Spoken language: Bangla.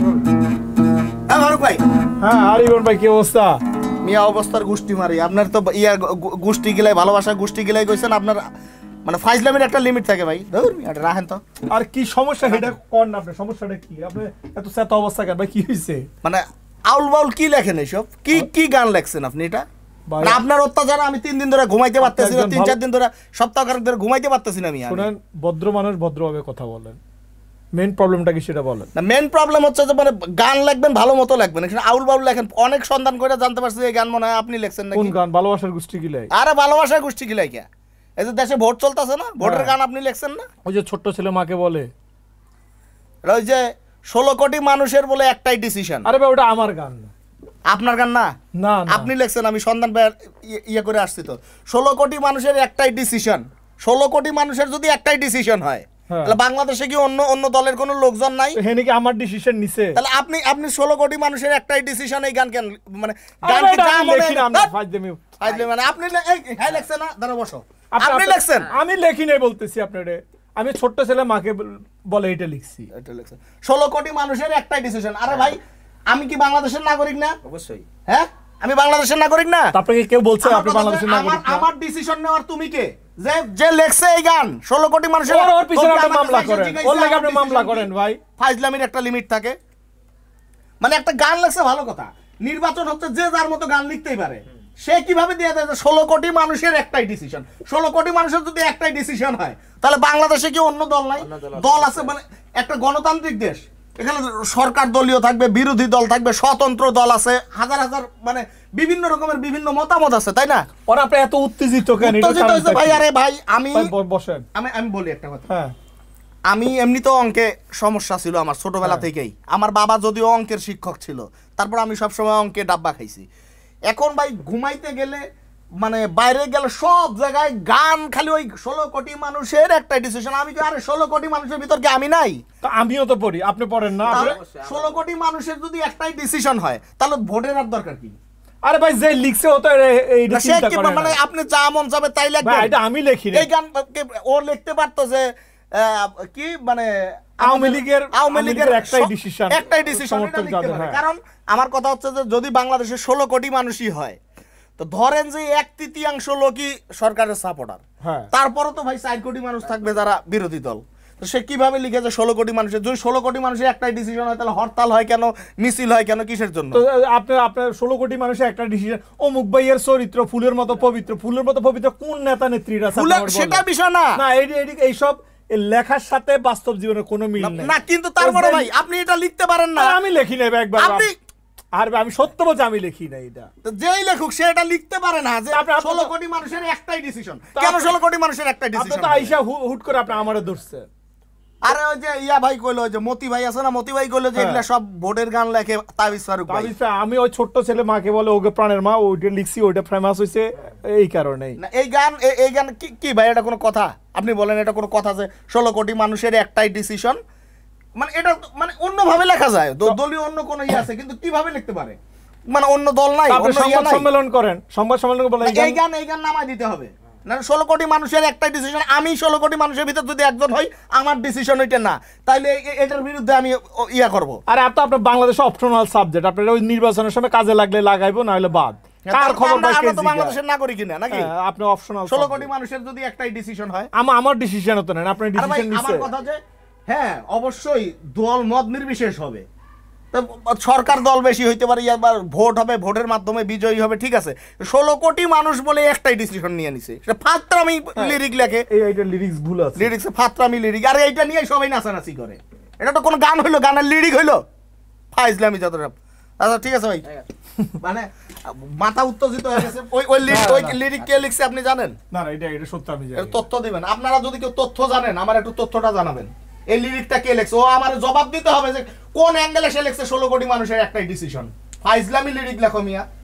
হ্যাঁ ফারুক ভাই। হ্যাঁ আরিবন ভাই কি অবস্থা? মিয়া অবস্থার গোষ্ঠী মারি আপনার তো ইয়া গোষ্ঠী গিলাই ভালোবাসা গোষ্ঠী গিলাই কইছেন আপনার মানে ফাইজলামের একটা লিমিট থাকে ভাই। ধুর মিয়া এটা রাখেন তো। আর কি সমস্যা এটা কোন না আপনার সমস্যাটা কি? আপনি এত সেট অবস্থা কেন ভাই কি হইছে? মানে আউল বাউল কি লেখেন এইসব? কি কি গান লেখছেন আপনি এটা? মানে আপনার অত্যাচার আমি 3 দিন ধরে ঘুমাইতে পারতেছি না, 3-4 দিন ধরে সপ্তাহখানেক ধরে ঘুমাইতে পারতেছি না মিয়া। শুনেন ভদ্র মানুষ ভদ্রভাবে কথা বলেন। মেইন প্রবলেমটা কি সেটা বলেন। না মেইন প্রবলেম হচ্ছে যে মানে গান লিখবেন ভালো মতো লিখবেন, এখানে আউল বাউল লেখেন। অনেক সন্ধান করে জানতে পারছি এই গান মনে হয় আপনি লিখছেন নাকি। কোন গান? ভালোবাসার গোষ্ঠী গিলাই। আরে ভালোবাসার গোষ্ঠী গিলাই কে? এই যে দেশে ভোট চলতেছে না, ভোটের গান আপনি লিখছেন না? ওই যে ছোট্ট ছেলে মাকে বলে ওই যে 16 কোটি মানুষের বলে একটাই ডিসিশন। আরে ভাই ওটা আমার গান না। আপনার গান না? না আপনি লিখছেন, আমি সন্ধান ইয়ে করে আসছি তো। 16 কোটি মানুষের একটাই ডিসিশন। 16 কোটি মানুষের যদি একটাই ডিসিশন হয় তাহলে বাংলাদেশে কি অন্য অন্য দলের কোনো লোকজন নাই? হেনে কি আমার ডিসিশন নিছে? তাহলে আপনি 16 কোটি মানুষের একটাই ডিসিশন এই গান কেন মানে গান কি যা মনে মানে আপনি হ্যাঁ লিখছেন না? দাঁড়া বসো। আপনি লিখছেন? আমি লিখি নাই বলতেছি আপনারে। আমি ছোট্ট ছেলে মাকে বলে এটা লিখছি। এটা লিখছেন 16 কোটি মানুষের একটাই ডিসিশন। আরে ভাই আমি কি বাংলাদেশের নাগরিক না? অবশ্যই। হ্যাঁ আমি বাংলাদেশের নাগরিক না? আপনাকে কেউ বলছে আপনি বাংলাদেশের নাগরিক না? আমার ডিসিশন নেওয়ার তুমি কে? যে যে লেখছে এই গান 16 কোটি মানুষের ওর পিছনে আপনি মামলা করেন। ওর লাগি আপনি মামলা করেন ভাই। ফাইজলামির একটা লিমিট থাকে। মানে একটা গান লেখছে ভালো কথা, নির্বাচন হচ্ছে যে যার মতো গান লিখতেই পারে। সে কিভাবে দিয়ে দেয় 16 কোটি মানুষের একটাই ডিসিশন? 16 কোটি মানুষের যদি একটাই ডিসিশন হয় তাহলে বাংলাদেশে কি অন্য দল নাই? দল আছে, মানে একটা গণতান্ত্রিক দেশ। এখানে সরকার দলীয় থাকবে, বিরোধী দল থাকবে, স্বতন্ত্র দল আছে, হাজার হাজার মানে বিভিন্ন রকমের বিভিন্ন মতামত আছে, তাই না? ওরা আপনি এত উত্তেজিত কেন? উত্তেজিত হইছে ভাই। আরে ভাই আমি বসেন। আমি বলি একটা কথা। হ্যাঁ আমি এমনিতেও অঙ্কে সমস্যা ছিল আমার ছোটবেলা থেকেই। আমার বাবা যদিও অঙ্কের শিক্ষক ছিল, তারপর আমি সবসময় অঙ্কে ডাব্বা খাইছি। এখন ভাই ঘুমাইতে গেলে মানে বাইরে গেলে সব জায়গায় গান, খালি ওই 16 কোটি মানুষের একটা ডিসিশন। আমি কি আরে 16 কোটি মানুষের ভিতর কি আমি নাই? তো আমিও তো পড়ি, আপনি পড়েন না? 16 কোটি মানুষের যদি একটাই ডিসিশন হয় তাহলে ভোটের আর দরকার কি? আরে ভাই যে লিখছে ও তো এই চিন্তা করে মানে আপনি যা মন যাবে তাই লিখবেন। ভাই এটা আমি লিখি না। এই গান ও লিখতে পারতো যে কি মানে আওয়ামী লীগের একটাই ডিসিশন কারণ আমার কথা হচ্ছে যে যদি বাংলাদেশে 16 কোটি মানুষই হয় তো ধরেন যে 1/3 লোকই সরকারের সাপোর্টার, তারপরও তো ভাই 4 কোটি মানুষ থাকবে যারা বিরোধী দল। তো সে কিভাবে লিখেছে 16 কোটি মানুষের? যদি 16 কোটি মানুষের একটাই ডিসিশন হয় তাহলে হরতাল হয় কেন, মিছিল হয় কেন, কিসের জন্য? তো আপনার 16 কোটি মানুষের একটা ডিসিশন। অমুক ভাইয়ের চরিত্র ফুলের মতো পবিত্র। ফুলের মতো পবিত্র কোন নেতা নেত্রীরা? সেটা বিষয় না। না এইসব লেখার সাথে বাস্তব জীবনের কোনো মিল নেই না। কিন্তু তারপরে ভাই আপনি এটা লিখতে পারেন না। আমি লিখি না একবার। আর আমি সত্য বলছি আমি লিখি না এটা। তো যেই লেখক সে এটা লিখতে পারে না যে 16 কোটি মানুষের একটাই ডিসিশন। কেন 16 কোটি মানুষের একটাই ডিসিশন? আপনি তো আইসা হুট করে আপনি আমারে ধরছে। আরে ওই যে ইয়া ভাই কইলো, যে মতি ভাই আছে না, মতি ভাই কইলো যে এগুলা সব ভোটের গান লেখে তাবিজ ফারুক ভাই। আমি ওই ছোট্ট ছেলে মাকে বলে ওকে প্রাণের মা ওইটা লিখছি, ওইটা ফেমাস হইছে এই কারণেই। না এই গান কি ভাই এটা কোনো কথা? আপনি বলেন এটা কোনো কথা যে 16 কোটি মানুষের একটাই ডিসিশন? মানে এটা মানে অন্যভাবে লেখা যায়, দলীয় অন্য কোনো ইয়ে আছে, কিন্তু কিভাবে লিখতে পারে? মানে অন্য দল নাই, অন্য ইয়া নাই। সম্মেলন করেন, সংবাদ সম্মেলন বলে এই গান নামাই দিতে হবে না। 16 কোটি মানুষের একটাই ডিসিশন। আমি 16 কোটি মানুষের ভিতর যদি একজন হই, আমার ডিসিশন ওইটা না, তাইলে এটার বিরুদ্ধে আমি ইয়া করব। আরে আপনার বাংলাদেশে অপশনাল সাবজেক্ট, আপনার ওই নির্বাচনের সময় কাজে লাগলে লাগাইবো, না হলে বাদ। কার খবর ভাই? আমরা তো বাংলাদেশের নাগরিক না নাকি? আপনি অপশনাল। 16 কোটি মানুষের যদি একটাই ডিসিশন হয়, আমার ডিসিশন হতো না, আপনার ডিসিশন নিছে। আমার কথা যে হ্যাঁ অবশ্যই দল মত নির্বিশেষ হবে। তো সরকার দল বেশি হইতে পারে, আবার ভোট হবে, ভোটের মাধ্যমে বিজয়ী হবে, ঠিক আছে। 16 কোটি মানুষ বলে একটাই ডিসিশন নিয়ে নিছে। সেটা ফাত্রামি লিরিক লেখে। এইটা লিরিক্স ভুল আছে, লিরিক্সে ফাত্রামি লিরিক। আর এইটা নিয়ে সবাই নাচানাচি করে। এটা তো কোনো গান হইলো? গানের লিরিক হইলো? ফাইজলামি যত সব। আচ্ছা ঠিক আছে ভাই, মানে মাথা উত্তেজিত হয়ে গেছে। ওই লিরিক কে লিখছে আপনি জানেন? না এটা সত্য আমি জানি। তথ্য দিবেন আপনারা, যদি কেউ তথ্য জানেন আমার একটু তথ্যটা জানাবেন। এই লিরিকটা কে লিখছে? ও আমার জবাব দিতে হবে যে কোন অ্যাঙ্গেলে সে লিখছে 16 কোটি মানুষের একটাই ডিসিশন। ফাইজলামি লিরিক লেখো মিয়া।